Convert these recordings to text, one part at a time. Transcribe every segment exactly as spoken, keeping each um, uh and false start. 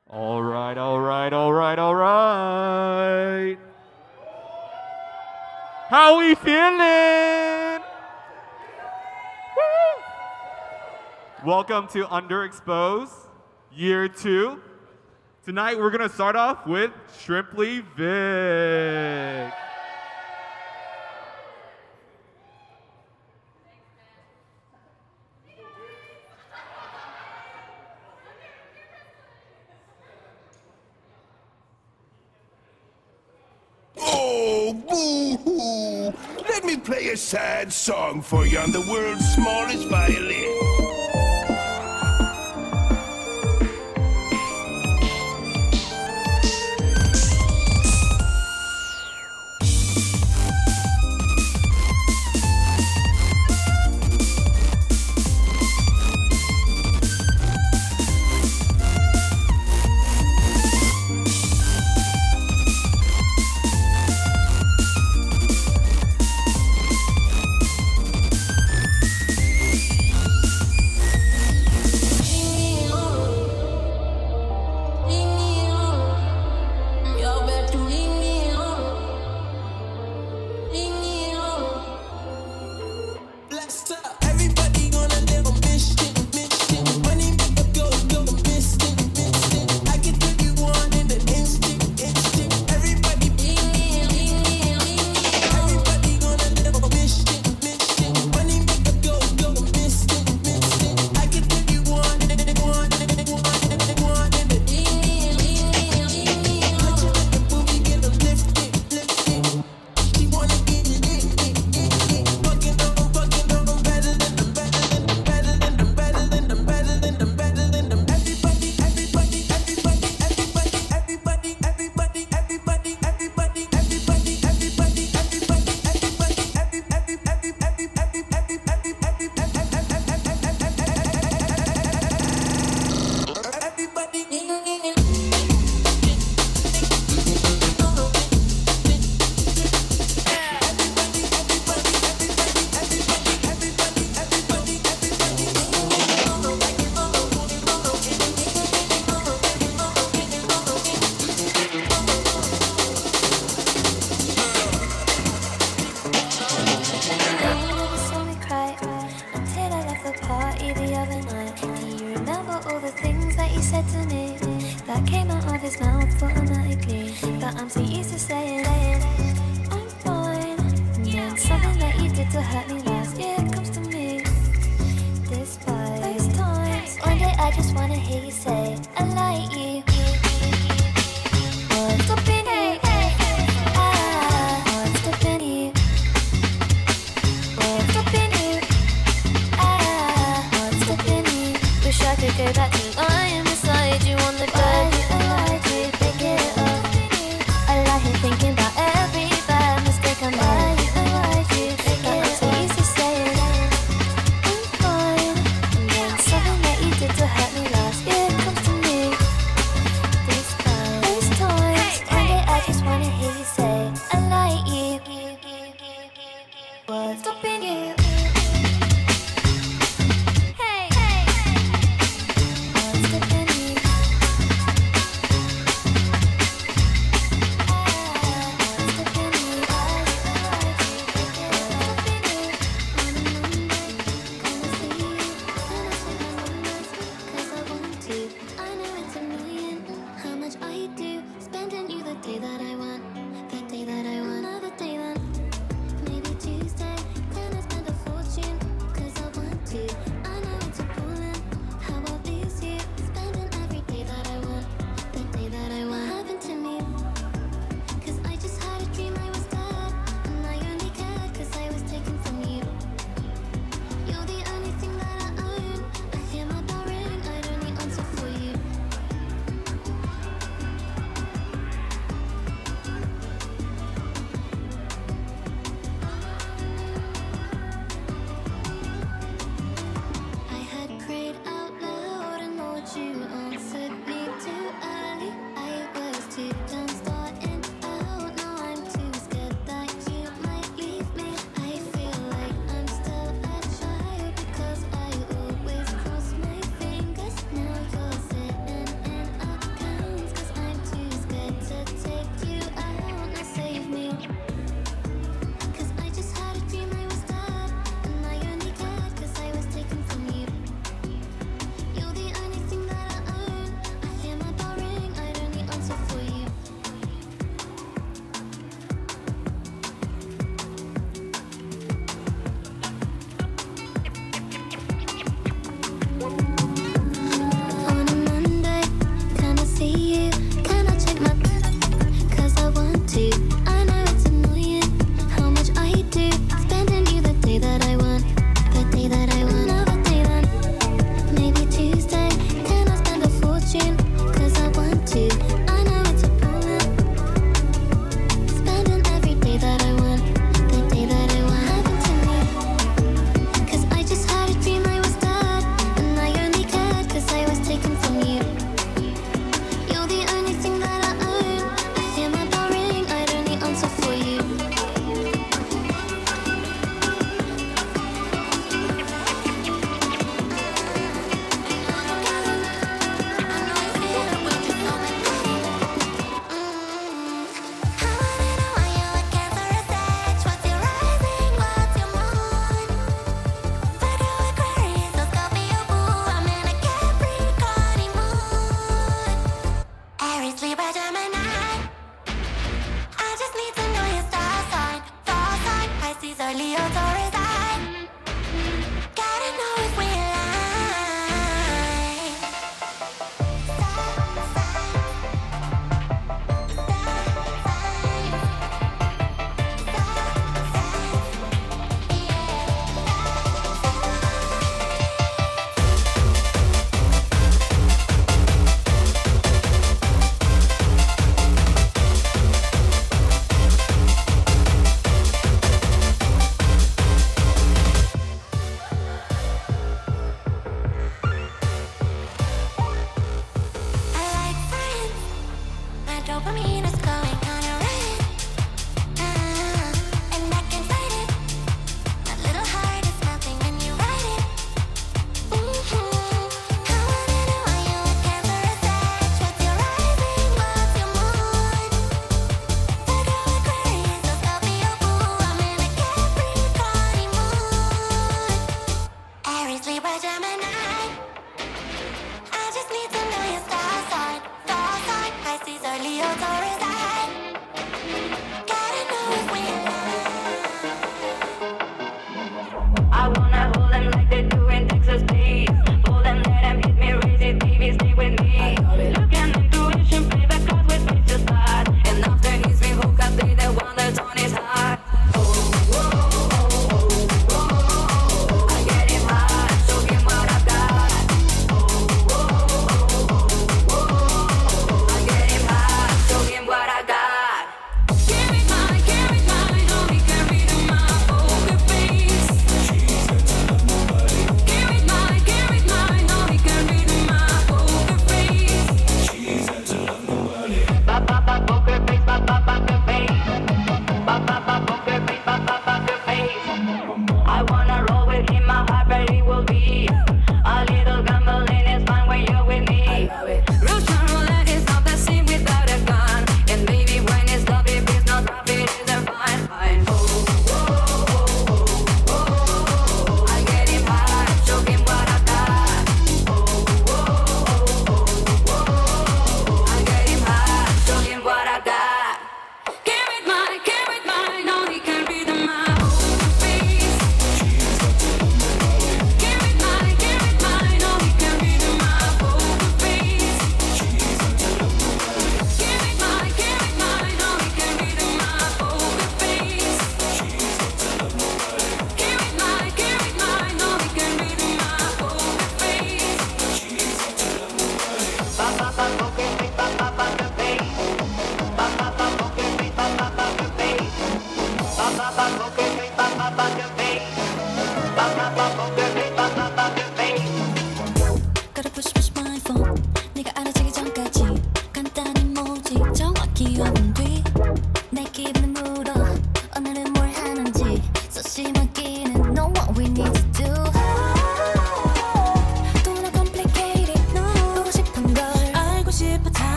All right, all right, all right, all right. How we feeling? Woo! Welcome to Underexposed, year two. Tonight we're gonna start off with Shrimply Vic. Oh, boo-hoo! Let me play a sad song for you on the world's smallest violin.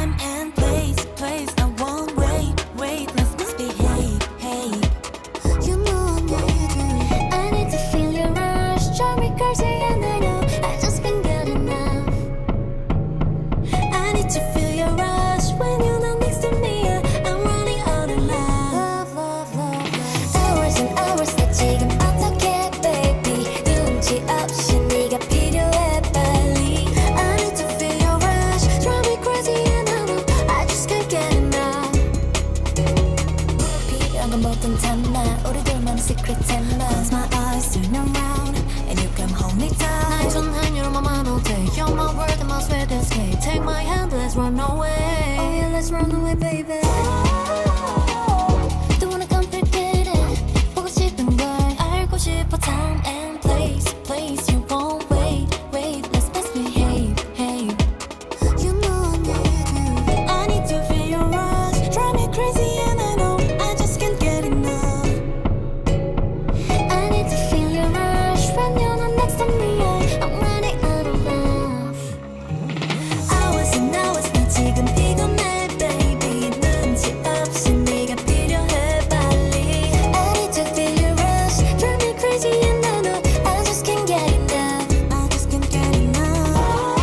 time and place, place. I won't wait, wait, let's misbehave, hey. You know I need you. I need to feel your rush, drive me crazy and I know I just can't get enough. I need to feel your rush when you're not next to me. I'm running out of love, love, love, love. Hours and hours 나 지금 어떡해, baby. 눈치 없이 네가 필요해, 빨리. I need to feel your rush, drive me crazy and I know I just can't get enough. 필요한 건 뭐든 담아, 우리 둘만의 secret tema. Close my eyes, turn around, and you can hold me down. 날 전한 your mama all day. You're my world and my sweet escape. Take my hand, let's run away. Oh yeah, let's run away, baby. Don't wanna complicate it. 보고 싶은 걸 알고 싶어. Time and place, place. You won't wait, wait. Let's misbehave, hey. You know I need you. I need to feel your rush, drive me crazy and I know I just can't get enough. I need to feel your rush when you're not next to me. I'm running out of love. Hours and hours 나 지금 피곤해, baby. 눈치 없이 네가 필요해, 빨리. I need to feel your rush, drive me crazy and I know I just can't get enough. I just can't get enough.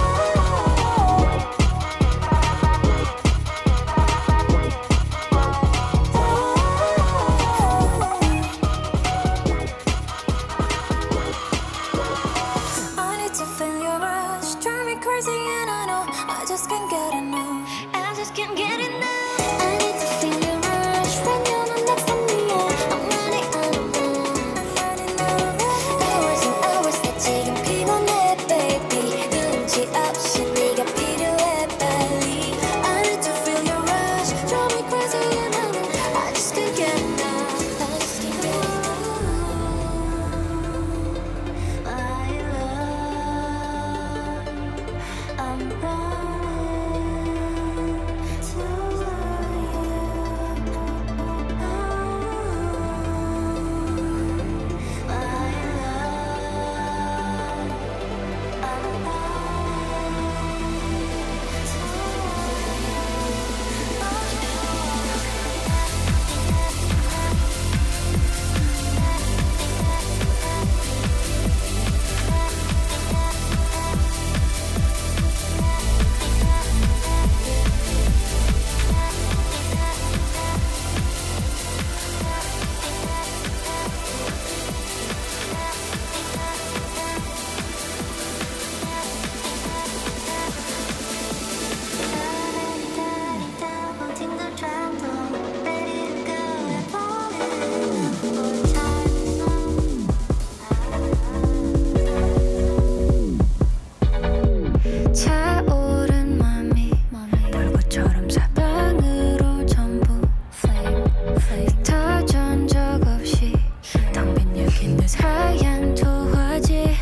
I need to feel your rush, drive me crazy and I know I just can't get enough. I just can't get enough. I need to feel your rush when you're not next to me. I'm running out of love. I'm running out of love. Hours and hours 나 지금 피곤해, baby. 눈치 없이 네가 필요해, 빨리. I need to feel your rush, drive me crazy and I know I just can't get enough. I just can't get enough. My love, I'm running to you. My love, I'm holding the trouble, ready to go and falling for time. 차오른 맘이 불꽃처럼 사방으로 전부 flame, flame. 터전 적 없이 텅 빈 여긴 듯 하얀 도화지.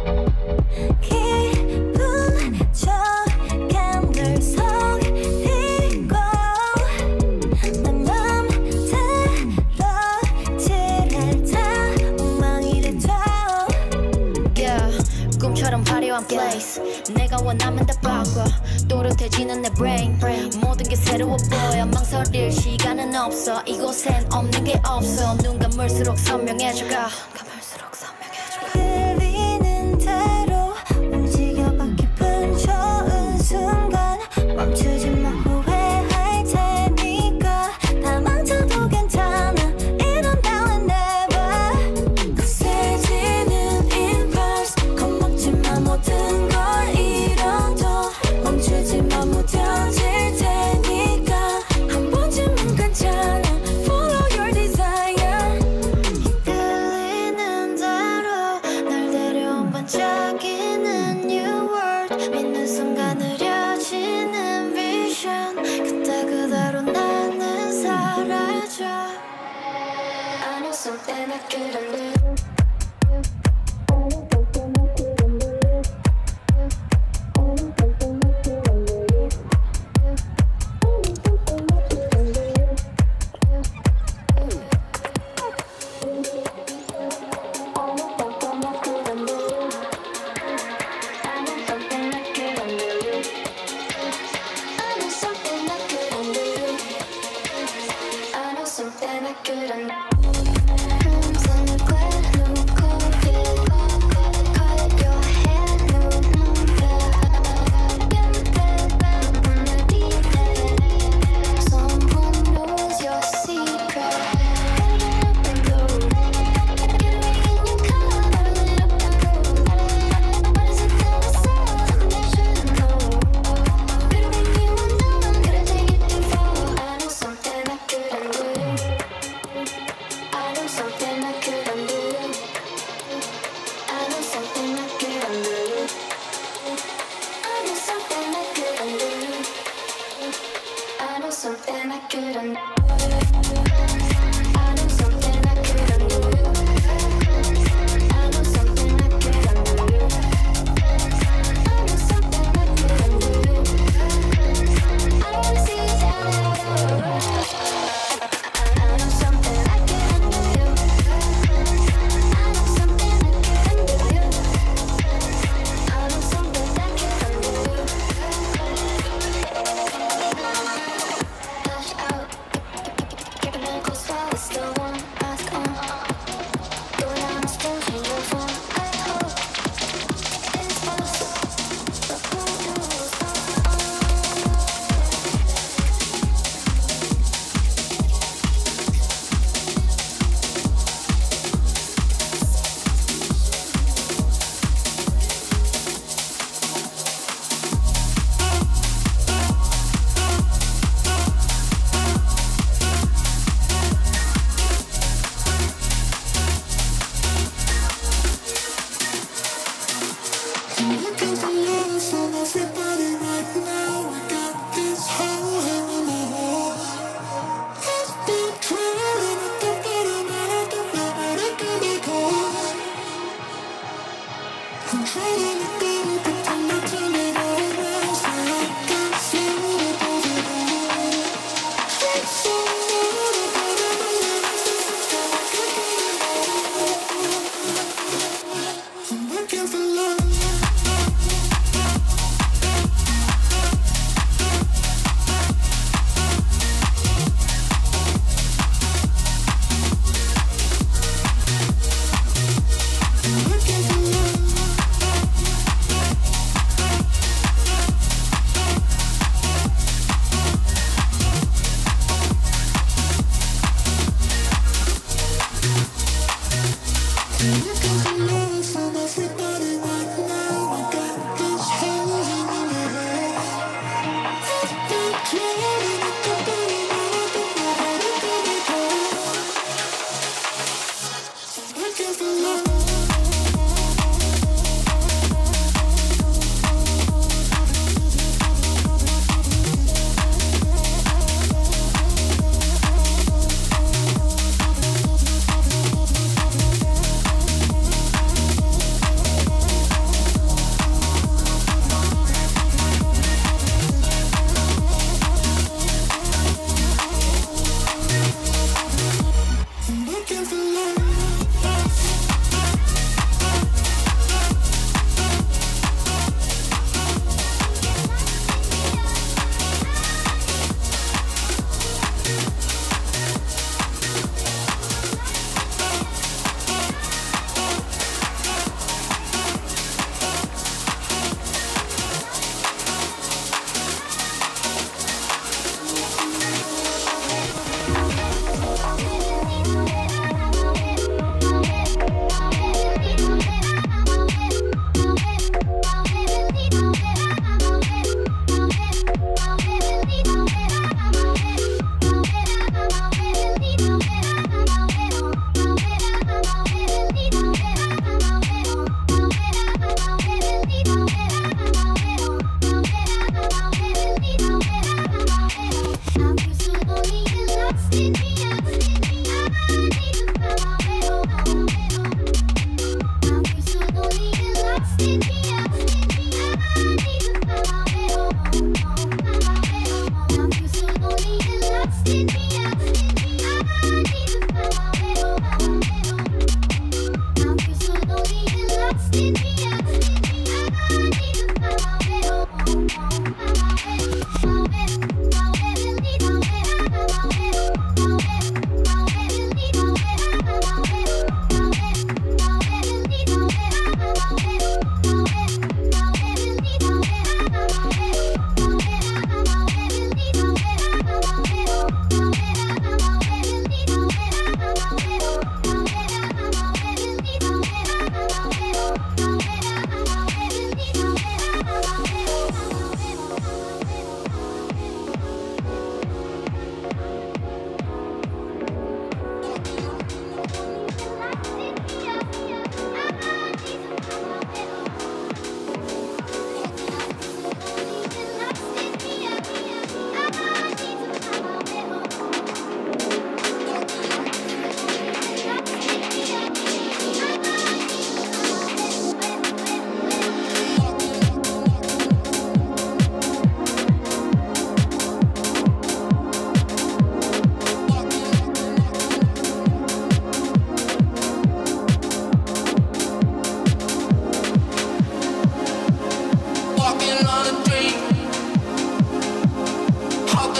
기분 좋게 늘 속이고 내 맘대로 지낼 다 엉망이 돼도 Yeah, 꿈처럼 화려한 place. 내가 원하면 다 바꿔. 또렷해지는 내 brain. 모든 게 새로워 보여. 망설일 시간은 없어. 이곳엔 없는 게 없어. 눈 감을수록 선명해져가. 감을수록 선명해져가. 들리는 대로 움직여봐. 기분 좋은 순간 멈추지 마. 후회할 테니까 다 망쳐도 괜찮아. 이런다면 never. 거세지는 impulse. 겁먹지 마. 모든 걸 잃어도 멈추지 마. 무뎌질 테니까 한 번쯤은 괜찮아. Follow your desire. 이끌리는 Close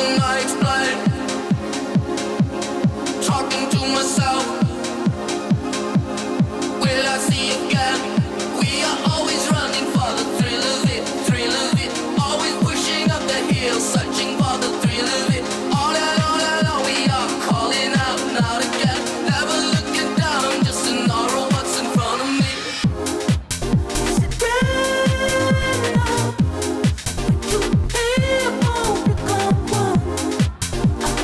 and I explain, talking to myself, will I see again? We are always running for the thrill of it, thrill of it, always pushing up the hill, searching for the thrill of it. All and all and all, we are calling out and out again, never looking down, just to know what's in front of me. Is it real? Would you be able to come on?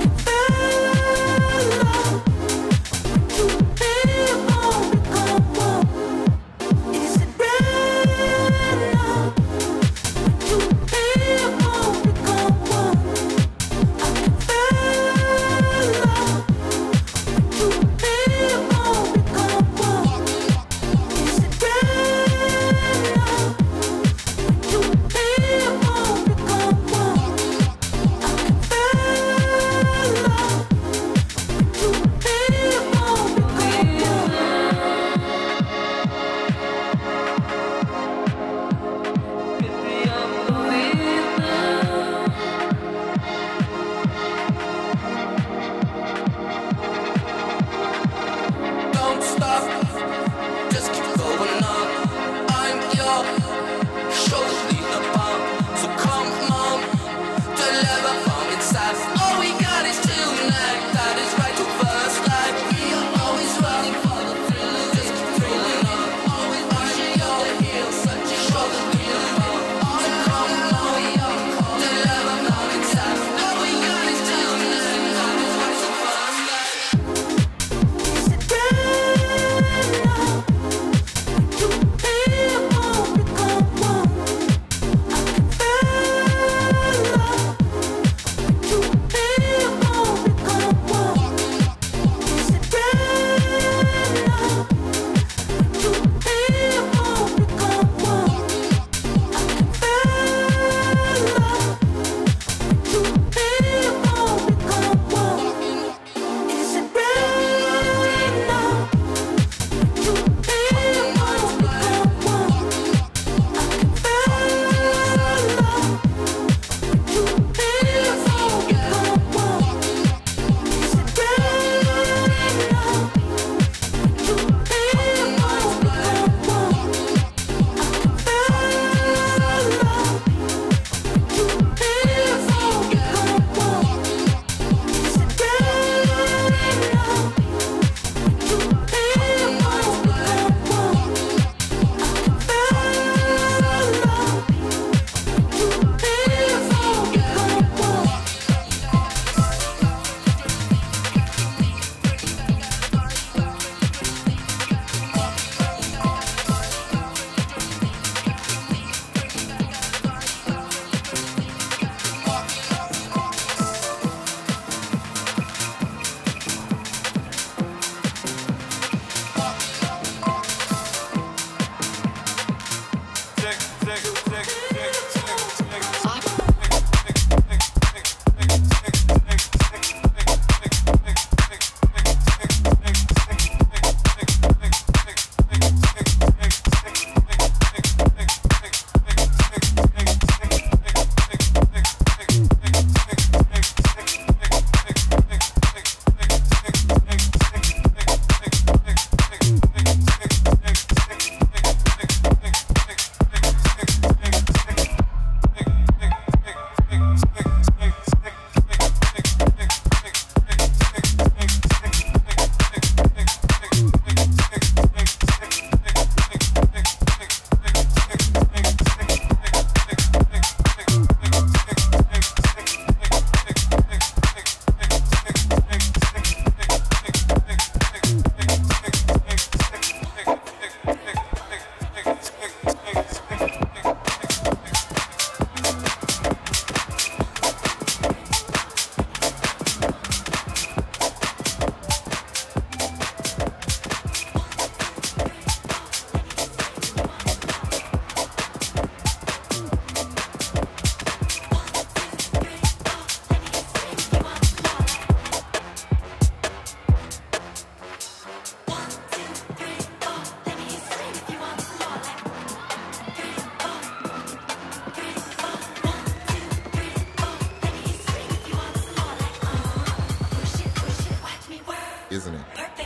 isn't it?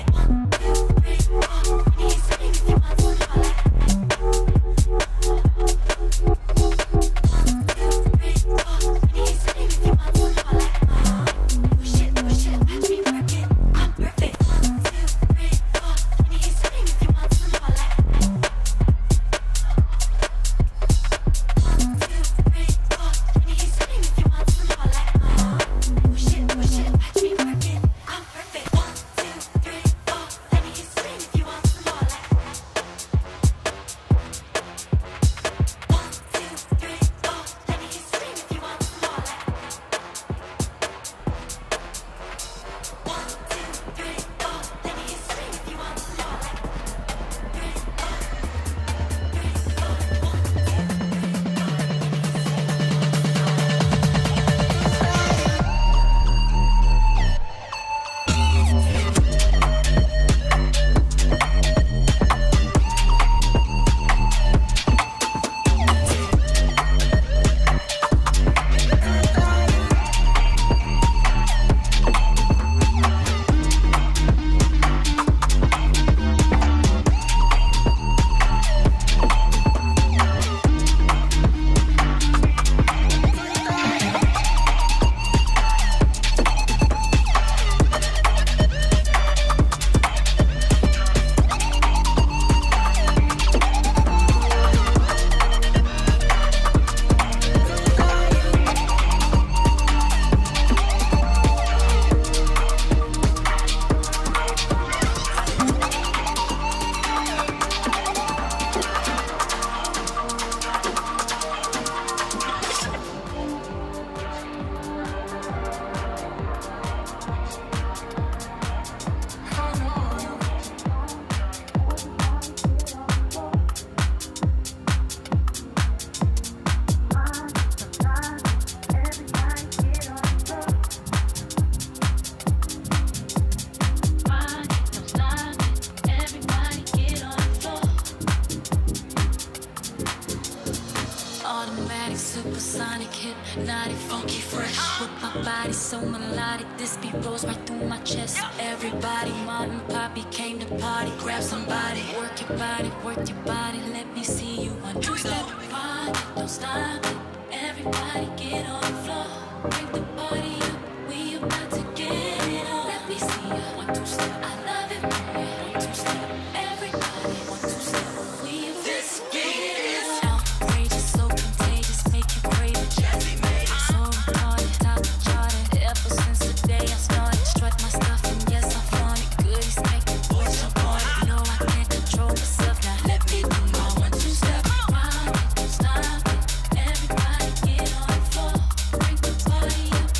Supersonic, hypnotic, funky, fresh. With my body so melodic, this beat rolls right through my chest. Everybody, mom and poppy came to party. Grab somebody, work your body, work your body. Let me see you one, two step. Run it, don't stop it. Everybody get on the floor. Break the party up, we about to get it on. Let me see you one, two step. I love it, yeah. One, two step. Everybody, one, two step. We about to get it on. Outrageous, so contagious, make you crave it. So retarded, top charted. Ever since the day I started, strut my stuff and yes I flaunt it. Goodies make the boys jump on it. No, I can't control myself now. Let me do my one, two step. Run it, don't stop it. Everybody get on the floor. Break the party up.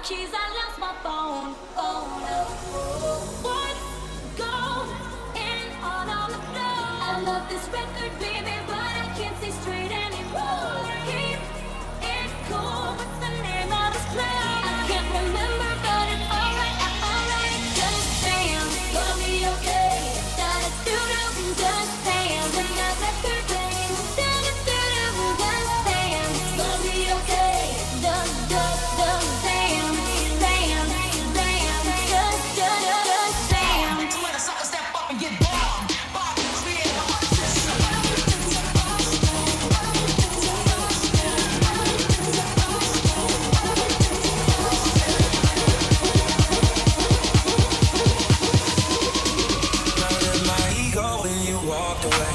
keys, I lost my phone. phone. What's going on on the floor? I love this record, baby, but I can't see straight anymore. Keep it cool. What's the name of this club? I can't remember, but it's alright, alright. Just dance, gonna be okay. Gotta do do, just dance when that record plays. Do do do do, just dance, gonna be okay. Just just just dance, dance, dance, just just just dance. When a sucker step up and get bombed, Bob the creator of this. My ego when you walked away.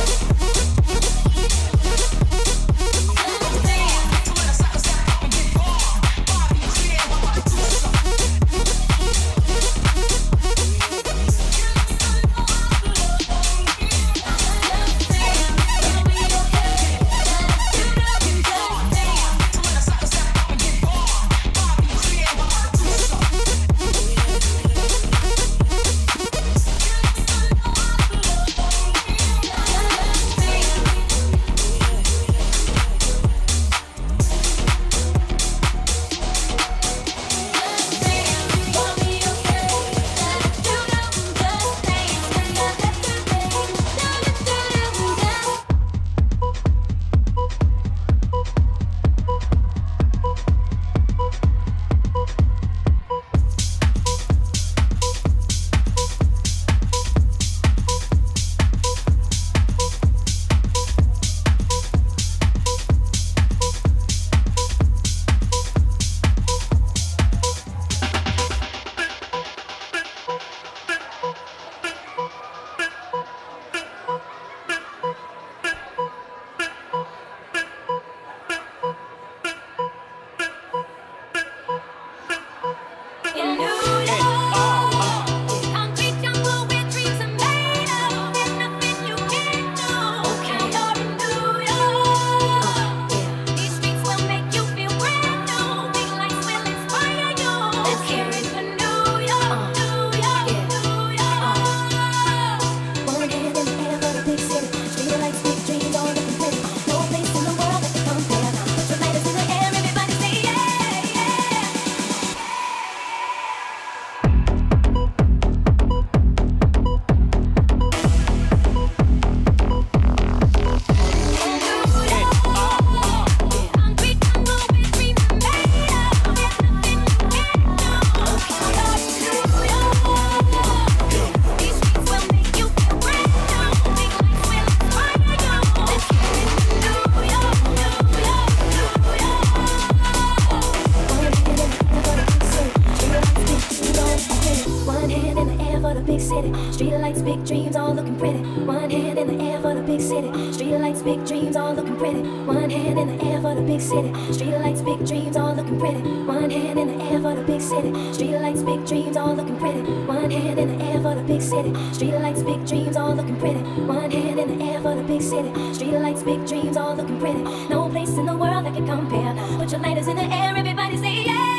When a sucker step up and get bombed, Bob the creator of this. When a sucker step up and get bombed, Bob the creator of this. In New York, concrete jungle where dreams are made of. There's nothing you can't do. You're in New York. These streets will make you feel brand new. Big lights will inspire you. Let's hear it for New York, New York, New York. One hand in the air for the big city. Street lights, big dreams, all looking pretty. No place in the world that can compare. Now put your lighters in the air, everybody say yeah, yeah. Concrete jungle where dreams are made of. There's nothing you can't do. You're in New York. These streets will make you feel brand new. Big lights will inspire you. Let's hear it for New York, New York, New York. One hand in the air for the big city. Street lights, big dreams, all looking pretty. One hand in the air for the big city. Street lights, big dreams, all looking pretty. One hand in the air for the big city. Street lights, big dreams, all looking pretty. One hand in the air for the big city. Street lights, big dreams, all looking pretty. One hand in the air for the big city. Street lights, big dreams, all looking pretty. One hand in the air for the big city. Street lights, big dreams, all looking pretty. No place in the world that can compare. Put your lighters in the air, everybody say yeah.